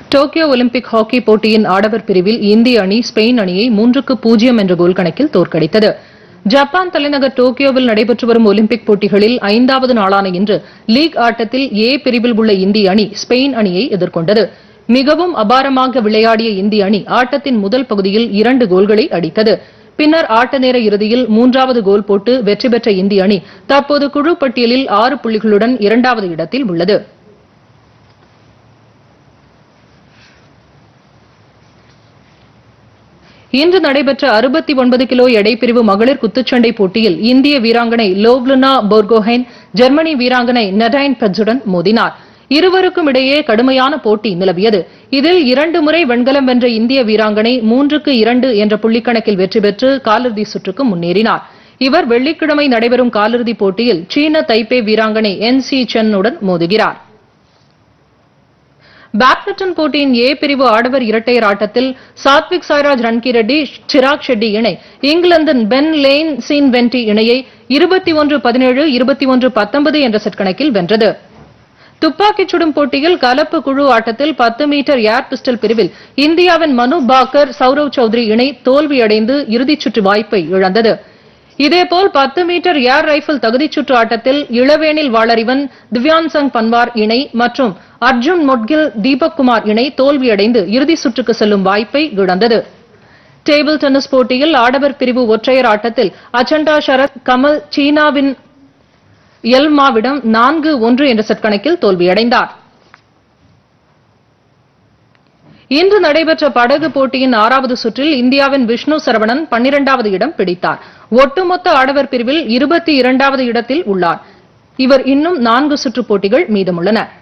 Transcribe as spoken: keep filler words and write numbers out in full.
Tokyo Olympic hockey போட்டியின் ஆடவர் பிரிவில் இந்திய அணி ஸ்பெயின் அணியை மூன்றுக்கு பூஜ்ஜியம் என்ற கோல் கணக்கில் தோற்கடித்தது. ஜப்பான் தலைநகர் டோக்கியோவில் நடைபெற்று வரும் ஒலிம்பிக் போட்டிகளில் ஐந்தாவது நாளான இன்று லீக் ஆட்டத்தில் ஏ பிரிவில் உள்ள இந்திய அணி ஸ்பெயின் அணியை எதிர்கொண்டது. மிகவும் அபாரமாக விளையாடிய இந்திய அணி ஆட்டத்தின் முதல் பகுதியில் இரண்டு கோல்களை அடித்தது. பின்னர் ஆட்ட நேர இறுதியில் மூன்றாவது கோல் போட்டு வெற்றி பெற்ற இந்திய அணி தற்போது குழு பட்டியலில் ஆறு புள்ளிகளுடன் இரண்டாவது இடத்தில் உள்ளது. இன்று நடைபெற்ற அறுபத்தி ஒன்பது கிலோ எடைப்பிரிவு மகளிர் குத்துச்சண்டை போட்டியில் இந்திய வீராங்கனை லோவ்லினா போர்கோஹென் ஜெர்மனி வீராங்கனை நடைன் பெட்ஸுடன் மோதினார். இருவருக்கும் இடையே கடுமையான போட்டி நிலவியது. இதில் இரண்டு முறை வெண்கலம் வென்ற இந்திய வீராங்கனை மூன்றுக்கு இரண்டு என்ற புள்ளிக்கணக்கில் வெற்றி பெற்று காலிறுதி சுற்றுக்கு முன்னேறினார். இவர் வெள்ளிக்கிழமை நடைபெறும் காலிறுதிப் போட்டியில் சீன தைப்பே வீராங்கனை என் சி சென்னுடன் மோதுகிறார். பேட்மிண்டன் போட்டியின் ஏ பிரிவு ஆடவர் இரட்டையர் ஆட்டத்தில் சாத்விக் சாய்ராஜ் ரன்கிரெட்டி சிராக் ஷெட்டி இணை இங்கிலாந்தின் பென் லேன் சீன் வென்டி இணையை இருபத்தி ஒன்று பதினேழு இருபத்தி ஒன்று பத்தொன்பது என்ற செட் கணக்கில் வென்றது. துப்பாக்கிச் சுடும் போட்டியில் கலப்பு குழு ஆட்டத்தில் பத்து மீட்டர் ஏர் பிஸ்டல் பிரிவில் இந்தியாவின் மனு பாக்கர் சௌரவ் சௌத்ரி இணை தோல்வியடைந்து இறுதிச் சுற்று வாய்ப்பை இழந்தது. இதேபோல் பத்து மீட்டர் ஏர் ரைபிள் தகுதிச் சுற்று ஆட்டத்தில் இளவேனில் வாளறிவன் திவ்யான்சங் பன்வார் இணை மற்றும் அர்ஜுன் மொட்கில் தீபக் குமார் இணை தோல்வியடைந்து இறுதிச் சுற்றுக்கு செல்லும் வாய்ப்பை இழந்தது. டேபிள் டென்னிஸ் போட்டியில் ஆடவர் பிரிவு ஒற்றையர் ஆட்டத்தில் அச்சண்டா ஷரத் கமல் சீனாவின் எல்மாவிடம் நான்கு ஒன்று என்ற செட் கணக்கில் தோல்வியடைந்தார். இன்று நடைபெற்ற படகு போட்டியின் ஆறாவது சுற்றில் இந்தியாவின் விஷ்ணு சரவணன் பன்னிரண்டாவது இடம் பிடித்தார். ஒட்டுமொத்த ஆடவர் பிரிவில் இருபத்தி இரண்டாவது இடத்தில் உள்ளார். இவர் இன்னும் நான்கு சுற்று போட்டிகள் மீதமுள்ளன.